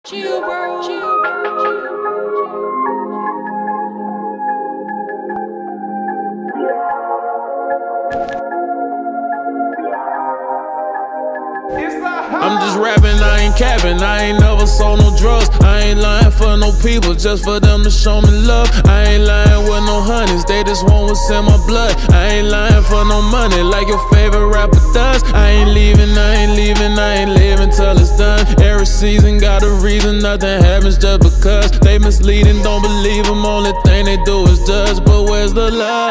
Chill, bro. I'm just rapping, I ain't capping, I ain't never sold no drugs. I ain't lying for no people, just for them to show me love. I ain't lying with no honeys, they just want what's in my blood. I ain't lying for no money, like your favorite rapper does. I ain't leaving, I ain't leaving, I ain't leaving till it's done. Every season got a reason, nothing happens just because. They misleading, don't believe them, only thing they do is judge. But where's the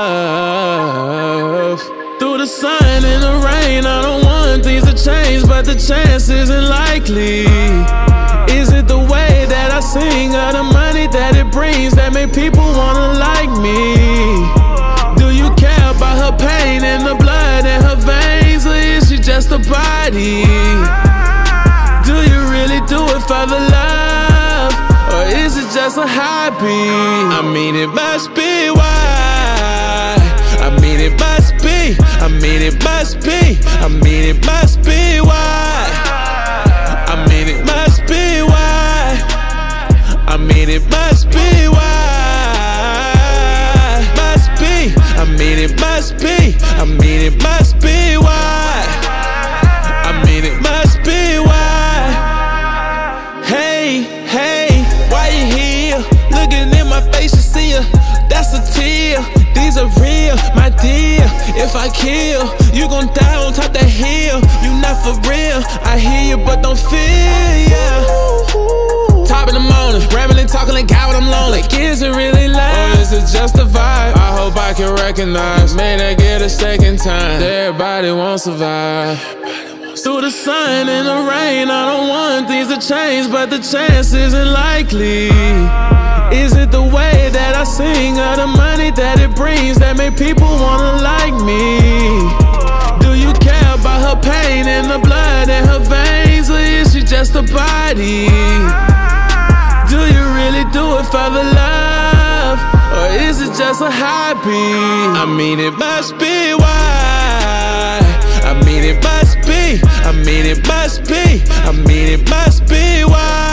love? Through the sun and the rain, I don't want things to change, but the chance isn't likely. Is it the way that I sing, or the money that it brings, that make people wanna like me? Do you care about her pain and the blood in her veins, or is she just a body? Do you really do it for the love, or is it just a hobby? I mean, it must be why. I mean, it must be. I mean, it must be. I mean, it must be why. I mean, it must be why. I mean, it must be why. Must be. I mean, it must be. I mean, it must be why. I mean, it must be why. Hey, hey, why you here? Looking in my face, you see her. That's a tear. These are real, my dear. If I kill, you gon' die on top that hill. You not for real. I hear you, but don't feel ya. Top in the morning, rambling, talking like God when I'm lonely. Like, is it really love, or is it just a vibe? I hope I can recognize. May I get a second time? Everybody won't survive. Through the sun and the rain, I don't want things to change, but the chance isn't likely. Is it the way that I sing, or the money that it brings, that make people wanna like me? Do you care about her pain and the blood in her veins, or is she just a body? Do you really do it for the love, or is it just a hobby? I mean, it must be why. I mean, it must be. I mean, it must be. I mean, it must be why.